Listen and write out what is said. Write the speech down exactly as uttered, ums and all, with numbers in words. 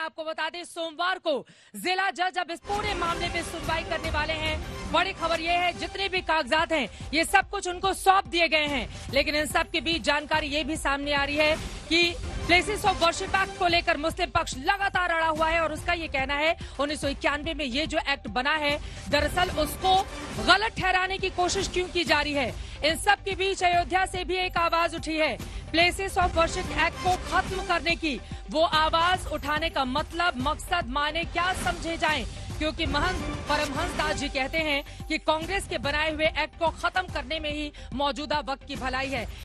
आपको बता दें सोमवार को जिला जज अब इस पूरे मामले में सुनवाई करने वाले हैं। बड़ी खबर यह है जितने भी कागजात हैं ये सब कुछ उनको सौंप दिए गए हैं, लेकिन इन सब के बीच जानकारी ये भी सामने आ रही है कि प्लेसेस ऑफ वर्शिप एक्ट को लेकर मुस्लिम पक्ष लगातार अड़ा हुआ है और उसका ये कहना है उन्नीस सौ इक्यानवे में ये जो एक्ट बना है दरअसल उसको गलत ठहराने की कोशिश क्यों की जा रही है। इन सब के बीच अयोध्या से भी एक आवाज उठी है प्लेसेस ऑफ वर्शिप एक्ट को खत्म करने की। वो आवाज उठाने का मतलब मकसद माने क्या समझे जाएं, क्योंकि महंत परमहंस दास जी कहते हैं कि कांग्रेस के बनाए हुए एक्ट को खत्म करने में ही मौजूदा वक्त की भलाई है।